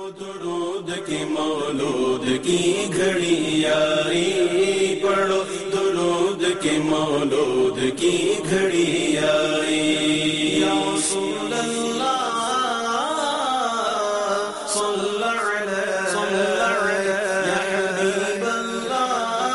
درود کی مولود کی گھڑی آئی، پڑھو درود کی مولود کی گھڑی آئی۔ یا رسول اللہ صلی علیہ یا حبیب اللہ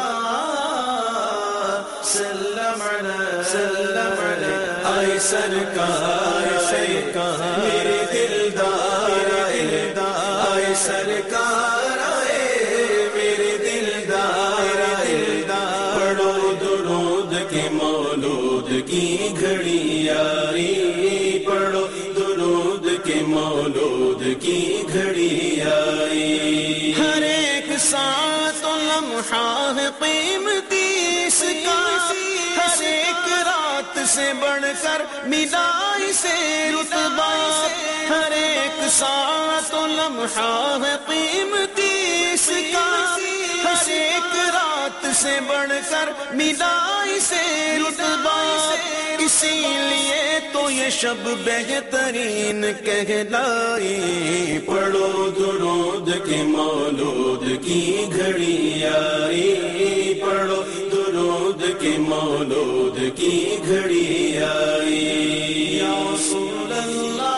سلم علیہ، آئے سرکار میرے دلدار، آئے سرکار آئے میرے دلدار، پڑھو درود کے مولود کی گھڑی آئی، پڑھو درود کے مولود کی گھڑی آئی۔ ہر ایک ساتھ لمحہ قیمتی اس کا، ہر ایک رات سے بڑھ کر ملا اسے رتبہ، ہر ایک ساتھ لمحہ قیمتی اس کا، ہر ایک رات سے بڑھ کر ملا اسے رتبہ، اسی لیے تو یہ شب بہترین کہلائی، پڑھو درود کے مولود کی گھڑی آئی، پڑھو درود کے مولود کی گھڑی آئی۔ یا رسول اللہ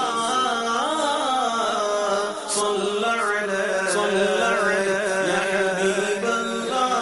صلی علیہ یا حبیب اللہ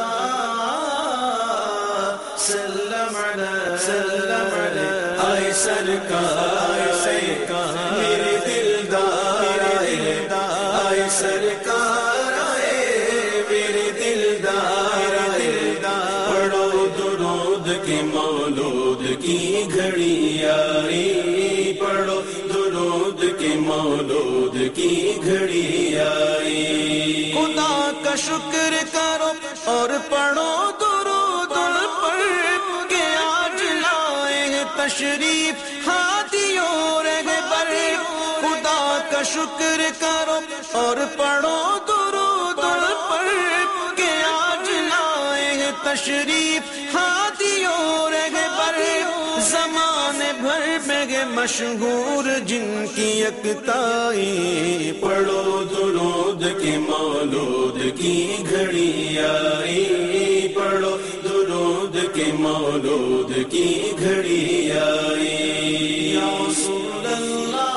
سلم علیہ، آئے سرکار میرے دلدار، آئے سرکار آئے میرے دلدار، پڑھو درود کے مولود کی گھڑی آئی، پڑھو درود کے مولود کی گھڑی آئی۔ خدا کا شکر کرو اور پڑھو درود پر کہ آج لائے ہیں تشریف ہادیوں رہبر، خدا کا شکر کرو اور پڑھو درود پر کہ آج لائے ہیں تشریف ہادیوں رہبر، زمانے بھر میں مشہور جن کی یکتائی، پڑھو درود کے مولود کی گھڑی آئی، پڑھو درود کے مولود کی گھڑی آئی۔ یا رسول اللہ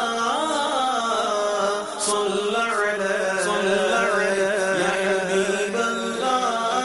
صلی علیہ یا حبیب اللہ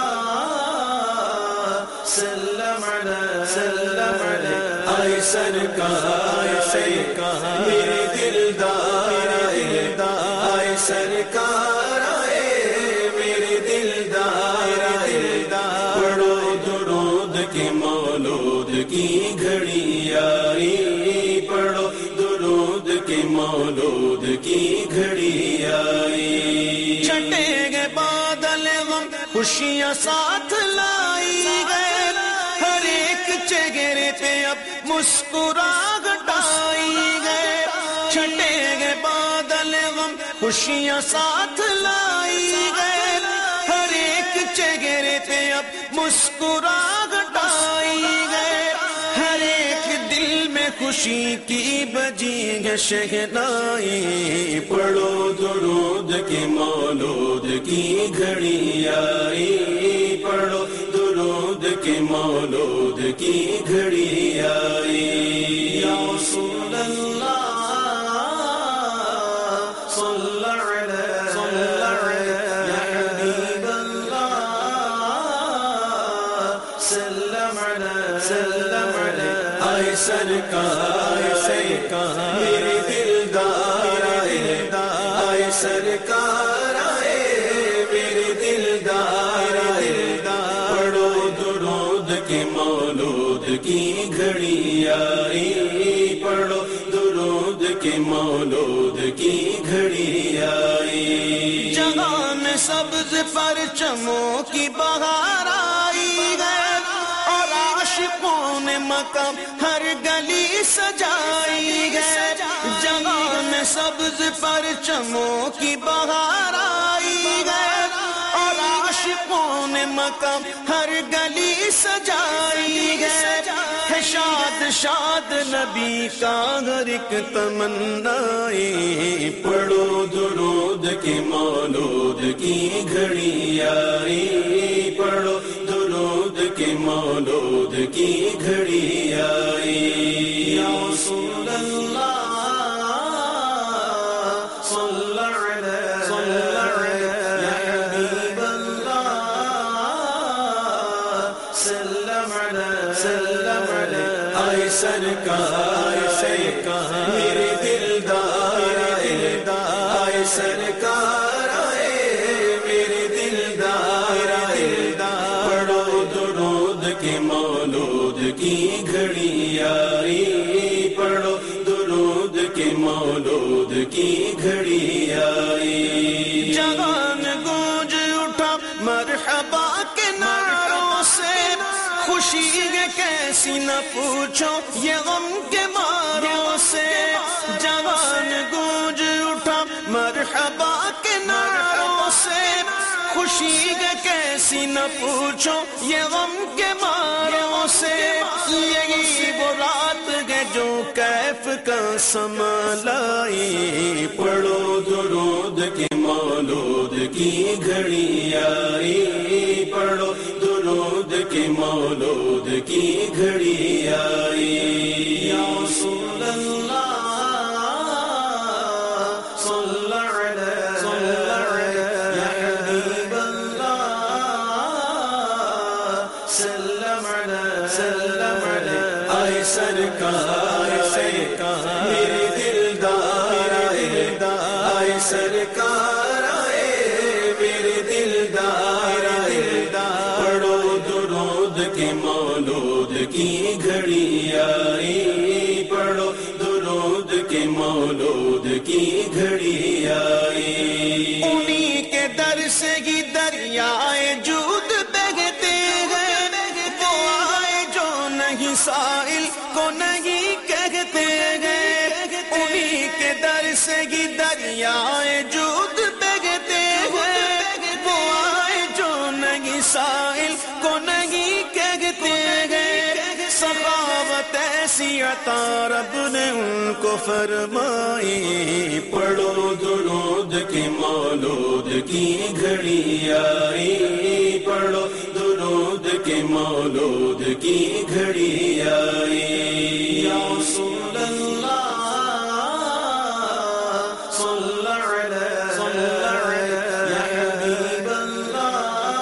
سلم علیہ، آئے سرکار میرے دلدار، آئے سرکار آئے میرے دلدار، پڑھو درود کے مولود کی گھڑی آئی، پڑھو درود کے مولود کی گھڑی آئی۔ چھٹے گے بادل غم خوشیاں ساتھ لائی گئے، ہر ایک چہرے پہ اب مسکراہٹ آئی گئے، چھٹے گے بادل غم خوشیاں ساتھ لائی گئے، ہر ایک چہرے پہ اب مسکراہٹ آئی گئے، ہر ایک دل میں خوشی کی بجی ہے شہنائی، پڑھو درود کے مولود کی گھڑی آئی، پڑھو درود کے مولود کی گھڑی آئی۔ یا رسول اللہ صلی علیہ یا حبیب اللہ سلم علیہ، آئے سرکار میرے دلدار، آئے سرکار آئے میرے دلدار، پڑھو درود کے مولود کی گھڑی آئی، پڑھو درود کے مولود کی گھڑی آئی۔ جہاں میں سبز پرچموں کی بہار آئی ہے اور عاشقوں نے مقام ہر گلی سجائی ہے، جہاں میں سبز پرچموں کی بہار آئی ہے اور عاشقوں نے مقام ہر گلی سجائی ہے، شاد شاد نبی کا ہر ایک تمنائی، پڑھو درود کے مولود کی گھڑی آئی پڑھو درود کے مولود کی گھڑی آئی یا رسول اللہ صلی علیہ یا حبیب اللہ سلم علیہ آئے سرکار میرے دلدار آئے سرکار آئے میرے دلدار پڑھو درود کے مولود کی گھڑی آئی پڑھو درود کے مولود کی گھڑی آئی جوان گونج اٹھا مرحبا کے نعروں سے خوشی ہے کیسی نہ پوچھو یہ غم کے ماروں سے جوان گونج اٹھا مرحبا کے نعروں سے خوشی ہے کیسی نہ پوچھو یہ غم کے ماروں سے یہی وہ رات ہے جو کیف کا سما لائی پڑھو درود کے مولود کی گھڑی آئی پڑھو درود کے مولود کی گھڑی آئی یا رسول اللہ صلی علیہ یا حبیب اللہ سلم علیہ آئے سرکار میرے دلدار آئے سرکار آئے میرے دلدار پڑھو درود کے مولود کی گھڑی آئی پڑھو درود کے مولود کی گھڑی آئی انہی کے در سے ہی دریائے جود بہتے ہیں وہ آئے جو نہیں سائل کو نہیں کہتے ہیں انہی کے در سے ہی دریائے جود بہتے ہیں وہ آئے جو نہیں سائل کو نہیں کہتے ہیں سخاوت ایسی عطا رب نے ان کو فرمائی پڑھو درود کے مولود کی گھڑی آئی پڑھو درود کے مولود کی گھڑی آئی یا رسول اللہ صلی علیہ یا حبیب اللہ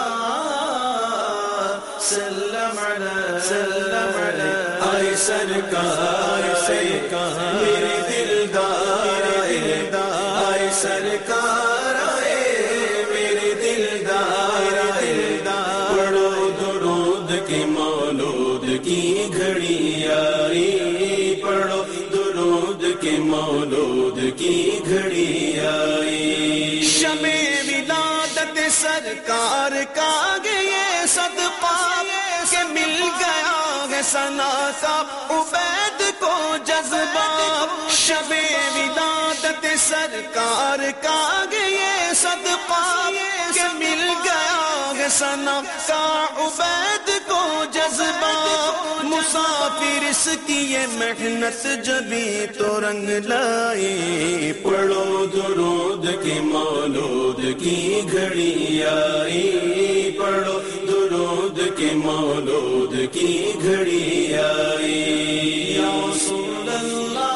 سلم علیہ آئے سرکار میرے دلدار آئے سرکار آئے میرے دلدار پڑھو درود کے مولود کی گھڑی آئی پڑھو درود کے مولود کی گھڑی آئی شمع ولادت سرکار کا یہ صدقہ کہ مل گیا ہے ثنا کا عبید کو جذبہ شمع ولادت سرکار کا یہ صدقہ کہ مل گیا ہے ثنا کا عبید کو جذبہ مسافر اس کی یہ محنت جبھی تو رنگ لائی پڑھو درود کے مولود کی گھڑی آئی پڑھو درود کے مولود کی گھڑی آئی یا رسول اللہ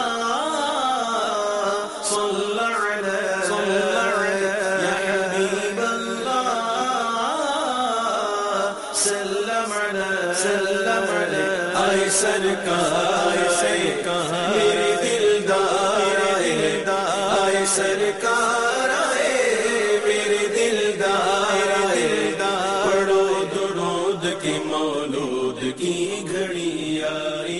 صلی علیہ یا حبیب اللہ سلم علیہ آئے سرکار میرے دلدار آئے سرکار آئے میرے دلدار پڑھو درود کے مولود کی گھڑی آئی